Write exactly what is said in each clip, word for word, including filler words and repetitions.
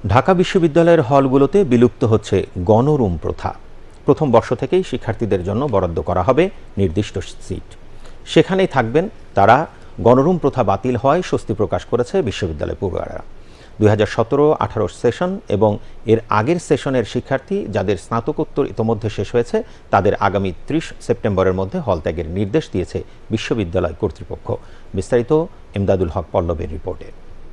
ঢাকা বিশ্ববিদ্যালয়ের হলগুলোতে বিলুপ্ত হচ্ছে গণরুম প্রথা। প্রথম বর্ষ থেকেই শিক্ষার্থীদের জন্য বরাদ্দ করা হবে নির্দিষ্ট সিট, সেখানেই থাকবেন তারা। গণরুম প্রথা বাতিল হওয়ায় স্বস্তি প্রকাশ করেছে বিশ্ববিদ্যালয় পড়ুয়ারা। দুই হাজার সতেরো আঠারো সেশন এবং এর আগের সেশনের শিক্ষার্থী যাদের স্নাতকোত্তর ইতোমধ্যে শেষ হয়েছে তাদের আগামী ত্রিশ সেপ্টেম্বরের মধ্যে হল ত্যাগের নির্দেশ দিয়েছে বিশ্ববিদ্যালয় কর্তৃপক্ষ। বিস্তারিত এমদাদুল হক পল্লবের রিপোর্টে।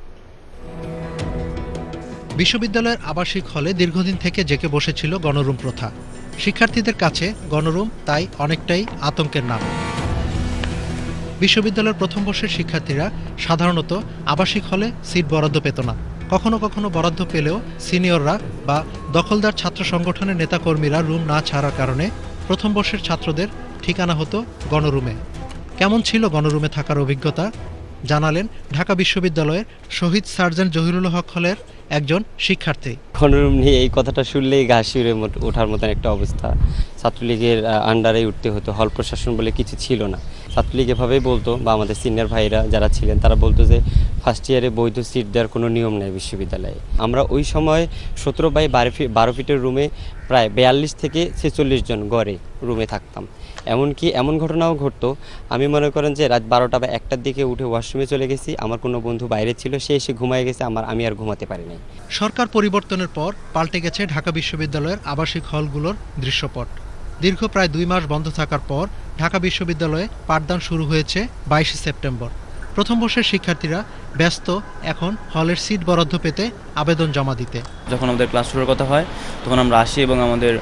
বিশ্ববিদ্যালয়ের আবাসিক হলে দীর্ঘদিন থেকে জেঁকে বসেছিল গণরুম প্রথা। শিক্ষার্থীদের কাছে গণরুম তাই অনেকটাই আতঙ্কের নাম। বিশ্ববিদ্যালয়ের প্রথম বর্ষের শিক্ষার্থীরা সাধারণত আবাসিক হলে সিট বরাদ্দ পেত না। কখনো কখনো বরাদ্দ পেলেও সিনিয়ররা বা দখলদার ছাত্র সংগঠনের নেতাকর্মীরা রুম না ছাড়ার কারণে প্রথম বর্ষের ছাত্রদের ঠিকানা হতো গণরুমে। কেমন ছিল গণরুমে থাকার অভিজ্ঞতা জানালেন ঢাকা বিশ্ববিদ্যালয়ের শহীদ সার্জেন্ট জহিরুল হক হলের একজন শিক্ষার্থী। গণরুম নিয়ে এই কথাটা শুনলেই গা শিউরে ওঠার মতন একটা অবস্থা। ছাত্রলীগের আন্ডারে উঠতে হতো, হল প্রশাসন বলে কিছু ছিল না। ছাত্রলীগ এভাবেই বলতো, বা আমাদের সিনিয়র ভাইরা যারা ছিলেন তারা বলতো যে ফার্স্ট ইয়ারে বৈধ সিট দেওয়ার কোনো নিয়ম নেই বিশ্ববিদ্যালয়ে। আমরা ওই সময় সতেরো বাই বারো ফিট বারো ফিটের রুমে প্রায় বিয়াল্লিশ থেকে ছেচল্লিশ জন গড়ে রুমে থাকতাম। এমনকি এমন ঘটনাও ঘটতো, আমি মনে করেন যে রাত বারোটা বা একটার দিকে উঠে ওয়াশরুমে চলে গেছি, আমার কোনো বন্ধু বাইরে ছিল, সে এসে ঘুমায় গেছে, আমার আমি আর ঘুমাতে পারি নাই। সরকার পরিবর্তনের পর পাল্টে গেছে ঢাকা বিশ্ববিদ্যালয়ের আবাসিক হলগুলোর দৃশ্যপট। দীর্ঘ প্রায় দুই মাস বন্ধ থাকার পর ঢাকা বিশ্ববিদ্যালয়ে পাঠদান শুরু হয়েছে বাইশে সেপ্টেম্বর। প্রথম বর্ষের শিক্ষার্থীরা ব্যস্ত এখন হলের সিট বরাদ্দ পেতে আবেদন জমা দিতে। যখন আমাদের ক্লাস শুরুর কথা হয় তখন আমরা আসি এবং আমাদের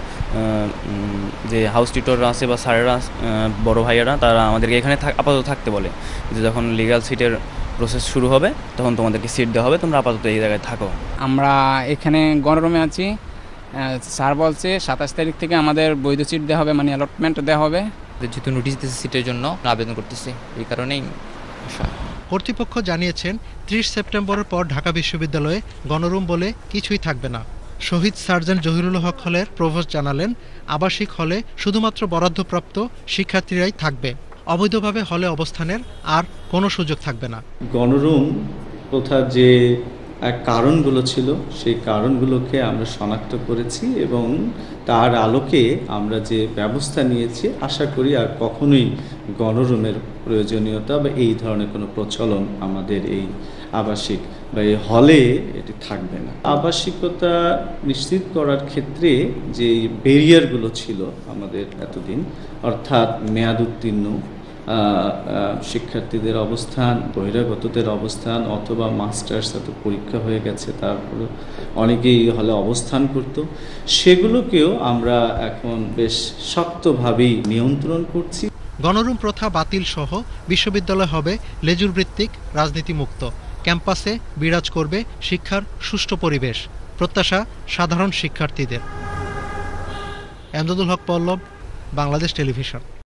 যে হাউস টিউটররা আছে বা স্যারেরা, বড় ভাইয়েরা, তারা আমাদেরকে এখানে আপাতত থাকতে বলে যে যখন লিগ্যাল সিটের প্রসেস শুরু হবে তখন তোমাদেরকে সিট দেওয়া হবে, তোমরা আপাতত এই জায়গায় থাকো। আমরা এখানে গণরুমে আছি। স্যার বলছে সাতাশ তারিখ থেকে আমাদের বৈধ সিট দেওয়া হবে, মানে অ্যালটমেন্ট দেওয়া হবে। যেহেতু নোটিশ দিয়েছে সিটের জন্য আবেদন করতেছি, এই কারণেই। কর্তৃপক্ষ জানিয়েছেন ত্রিশ সেপ্টেম্বরের পর ঢাকা বিশ্ববিদ্যালয়ে গণরুম বলে কিছুই থাকবে না। শহীদ সার্জেন্ট জহিরুল হক হলের প্রভোস্ট জানালেন আবাসিক হলে শুধুমাত্র বরাদ্দপ্রাপ্ত শিক্ষার্থীরাই থাকবে। অবৈধভাবে হলে অবস্থানের আর কোনো সুযোগ থাকবে না। গণরুম প্রথার যে কারণগুলো ছিল সেই কারণগুলোকে আমরা শনাক্ত করেছি এবং তার আলোকে আমরা যে ব্যবস্থা নিয়েছি, আশা করি আর কখনোই গণরুমের প্রয়োজনীয়তা বা এই ধরনের কোনো প্রচলন আমাদের এই আবাসিক বা এই হলে এটি থাকবে না। আবাসিকতা নিশ্চিত করার ক্ষেত্রে যে ব্যারিয়ারগুলো ছিল আমাদের এতদিন, অর্থাৎ মেয়াদ উত্তীর্ণ শিক্ষার্থীদের অবস্থান, বহিরাগতদের অবস্থান, অথবা মাস্টার্স এত পরীক্ষা হয়ে গেছে তারপরে অনেকেই হলে অবস্থান করত, সেগুলোকেও আমরা এখন বেশ শক্তভাবেই নিয়ন্ত্রণ করছি। গণরুম প্রথা বাতিল সহ বিশ্ববিদ্যালয় হবে লেজুর ভিত্তিক রাজনীতি মুক্ত। ক্যাম্পাসে বিরাজ করবে শিক্ষার সুষ্ঠু পরিবেশ, প্রত্যাশা সাধারণ শিক্ষার্থীদের। এমদাদুল হক পল্লব, বাংলাদেশ টেলিভিশন।